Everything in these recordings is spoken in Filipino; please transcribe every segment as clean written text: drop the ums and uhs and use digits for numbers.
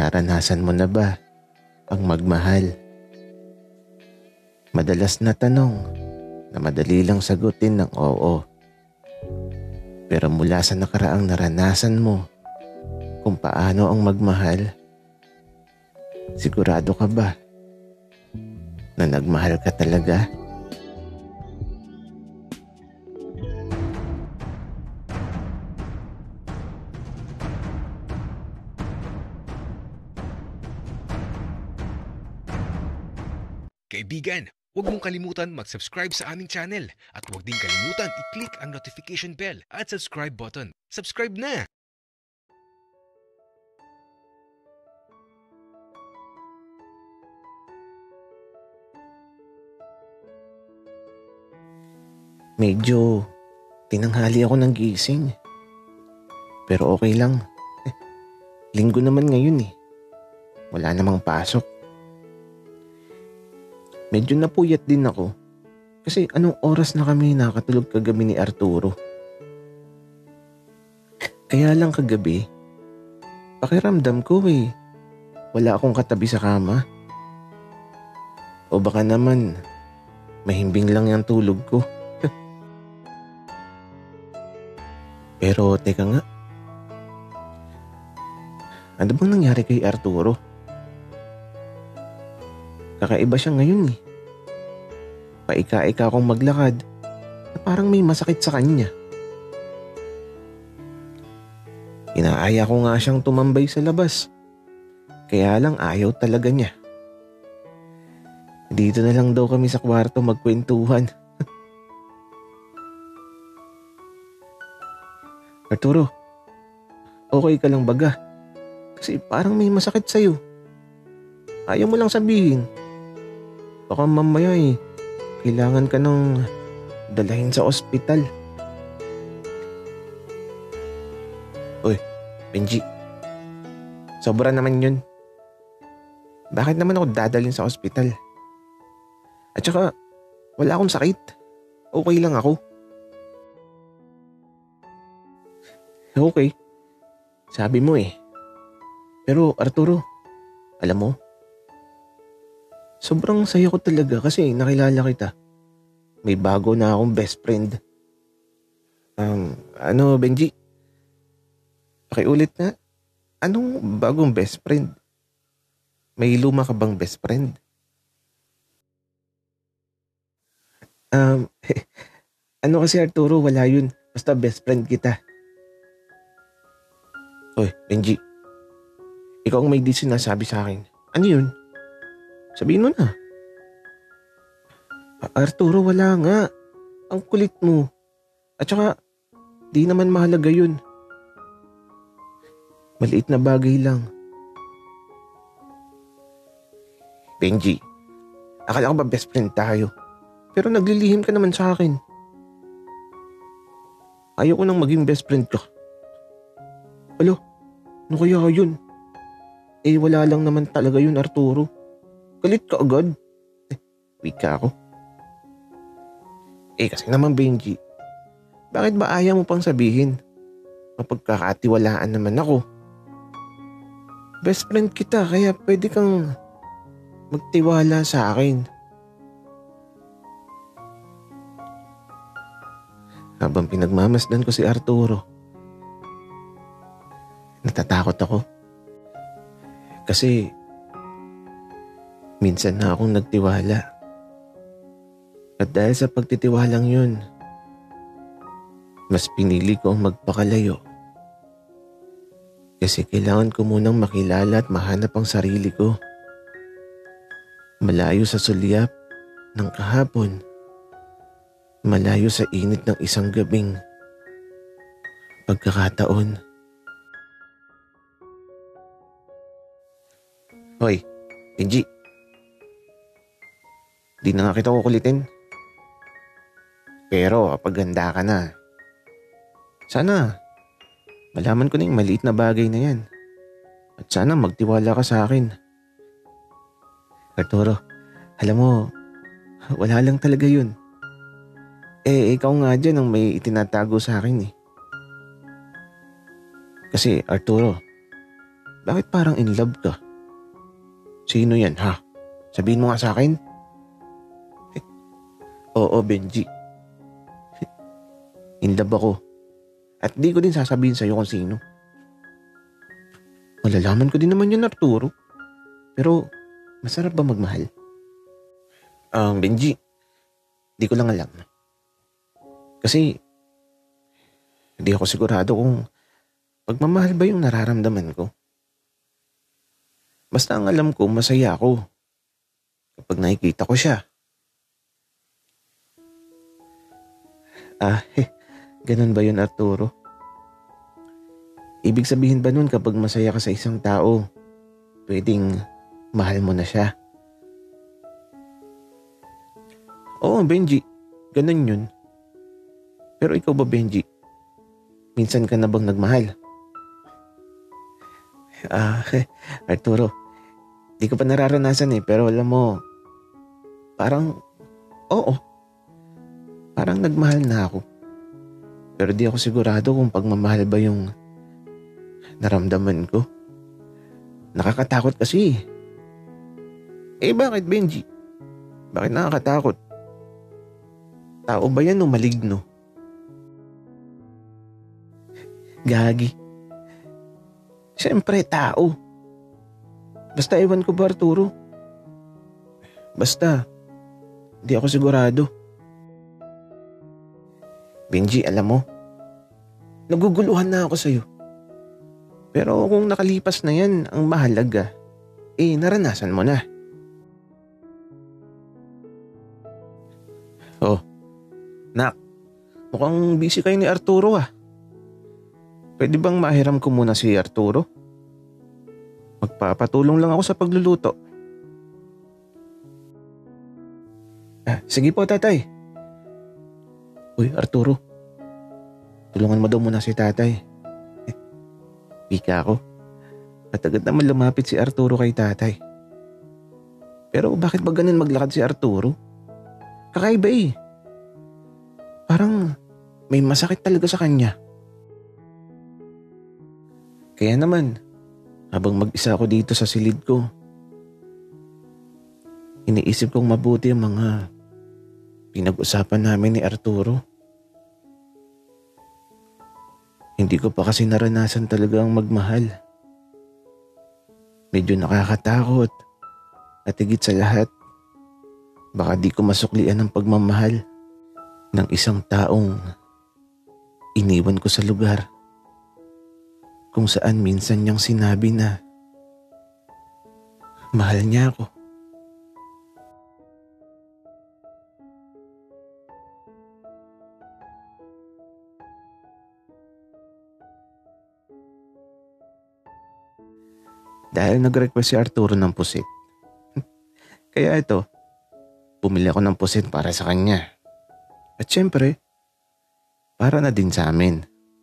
Naranasan mo na ba ang magmahal? Madalas na tanong na madali lang sagutin ng oo. Pero mula sa nakaraang naranasan mo kung paano ang magmahal, sigurado ka ba na nagmahal ka talaga? Kaibigan, huwag mong kalimutan mag-subscribe sa aming channel at huwag din kalimutan i-click ang notification bell at subscribe button. Subscribe na! Medyo tinanghali ako ng gising. Pero okay lang. Linggo naman ngayon eh. Wala namang pasok. Medyo napuyat din ako kasi anong oras na kami nakatulog kagabi ni Arturo. Kaya lang kagabi, pakiramdam ko wala akong katabi sa kama. O baka naman, mahimbing lang yung tulog ko. Pero teka nga, ano bang nangyari kay Arturo? Kakaiba siya ngayon eh. Paika-ika akong maglakad na parang may masakit sa kanya. Inaaya ko nga siyang tumambay sa labas. Kaya lang ayaw talaga niya. Dito na lang daw kami sa kwarto magkwentuhan. Arturo, okay ka lang baga? Kasi parang may masakit sa'yo. Ayaw mo lang sabihin. Baka mamaya kailangan ka nang dalahin sa ospital. Uy, Benji. Sobra naman yun. Bakit naman ako dadalhin sa ospital? At saka, wala akong sakit. Okay lang ako. Okay. Sabi mo eh. Pero Arturo, alam mo, sobrang saya ko talaga kasi nakilala kita. May bago na akong best friend. Benji? Pakiulit na. Anong bagong best friend? May luma ka bang best friend? Ano kasi Arturo, wala yun. Basta best friend kita. Oy, Benji. Ikaw ang may di sinasabi sa akin. Ano yun? Sabihin mo na. Arturo, wala nga. Ang kulit mo. At saka, di naman mahalaga yun. Maliit na bagay lang. Benji, akala ko ba best friend tayo? Pero naglilihim ka naman sa akin. Ayaw ko nang maging best friend ka. Alo, ano kaya yun? Wala lang naman talaga yun, Arturo. Galit ka agad. Weak ka ako. Kasi naman, Benji, bakit ba ayaw mo pang sabihin? Mapagkakatiwalaan naman ako. Best friend kita, kaya pwede kang magtiwala sa akin. Habang pinagmamasdan ko si Arturo, natatakot ako. Kasi minsan na akong nagtiwala. At dahil sa pagtitiwalang yun, mas pinili ko ang magpakalayo. Kasi kailangan ko munang makilala at mahanap ang sarili ko. Malayo sa sulyap ng kahapon. Malayo sa init ng isang gabing pagkakataon. Hoy, Benji. Di na nga kita kukulitin. Pero kapag handa ka na, sana malaman ko na yung maliit na bagay na yan. At sana magtiwala ka sa akin. Arturo, alam mo, wala lang talaga yun. Ikaw nga dyan ang may itinatago sa akin eh. Kasi Arturo, Bakit parang in love ka? Sino yan ha? Sabihin mo nga sa akin. Oo, Benji. In love ako. At di ko din sasabihin sa'yo kung sino. Malalaman ko din naman yun, Arturo. Pero masarap ba magmahal? Benji, di ko lang alam. Kasi hindi ako sigurado kung pagmamahal ba yung nararamdaman ko. Basta ang alam ko, masaya ako kapag nakikita ko siya. Ganun ba yun, Arturo? Ibig sabihin ba nun kapag masaya ka sa isang tao, pwedeng mahal mo na siya? Oo, Benji. Ganun yun. Pero ikaw ba, Benji? Minsan ka na bang nagmahal? Arturo, di ko pa nararanasan pero alam mo, parang, oo. Parang nagmahal na ako. Pero di ako sigurado kung pagmamahal ba yung naramdaman ko. Nakakatakot kasi. Bakit, Benji? Bakit nakakatakot? Tao ba yan o maligno? Gagi. Siyempre, tao. Basta ewan ko ba, Arturo? Basta, di ako sigurado. Benji, alam mo, naguguluhan na ako sa'yo. Pero kung nakalipas na yan, ang mahalaga, naranasan mo na. Oh, Nak, mukhang busy kayo ni Arturo Pwede bang mahiram ko muna si Arturo? Magpapatulong lang ako sa pagluluto. Sige po, tatay. Uy, Arturo. Tulungan mo daw muna si tatay. Pika ako. At agad naman lumapit si Arturo kay tatay. Pero bakit ba ganun maglakad si Arturo? Kakaiba Parang may masakit talaga sa kanya. Kaya naman, habang mag-isa ako dito sa silid ko, iniisip kong mabuti ang mga pinag-usapan namin ni Arturo. Hindi ko pa kasi naranasan talaga ang magmahal. Medyo nakakatakot at higit sa lahat, baka di ko masuklian ang pagmamahal ng isang taong iniwan ko sa lugar kung saan minsan niyang sinabi na mahal niya ako. Dahil nag-request si Arturo ng pusit. Kaya ito, bumili ako ng pusit para sa kanya. At syempre, para na din sa amin.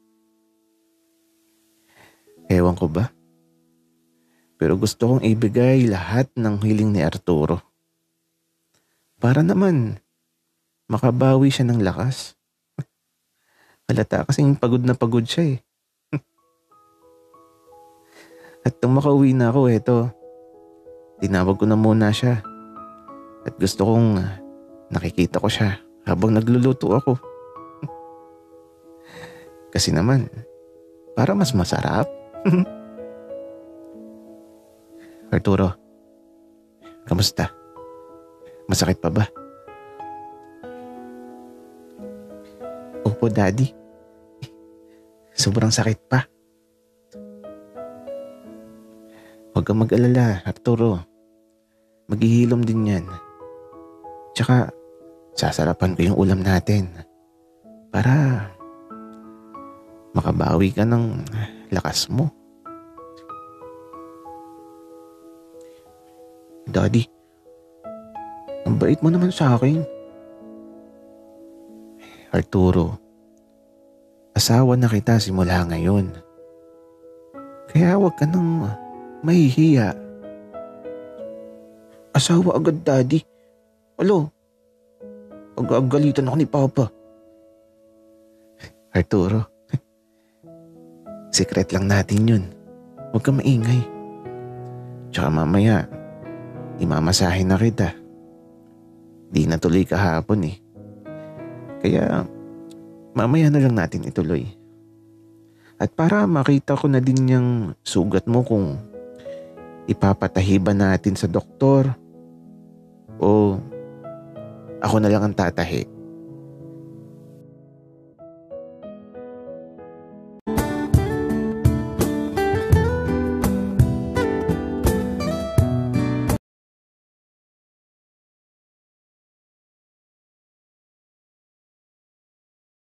Ewan ko ba? Pero gusto kong ibigay lahat ng hiling ni Arturo. Para naman, makabawi siya ng lakas. Halata kasing pagod na pagod siya At nung makauwi na ako, tinawag ko na muna siya. At gusto kong nakikita ko siya habang nagluluto ako. Kasi naman, para mas masarap. Arturo, kamusta? Masakit pa ba? Opo, Daddy. Sobrang sakit pa. Huwag kang mag-alala, Arturo. Maghihilom din yan. Tsaka, sasarapan ko yung ulam natin. Para makabawi ka ng lakas mo. Daddy, ang bait mo naman sa akin. Arturo, asawa na kita simula ngayon. Kaya huwag ka nang mahihiya. Asawa agad, Daddy. Alo, pag-aagalitan ako ni Papa. Arturo, secret lang natin yun. Huwag ka maingay. Tsaka mamaya, imamasahin na kita. Di na tuloy kahapon eh. Kaya mamaya na lang natin ituloy. At para makita ko na din yung sugat mo kung ipapatahi ba natin sa doktor o ako na lang ang tatahi.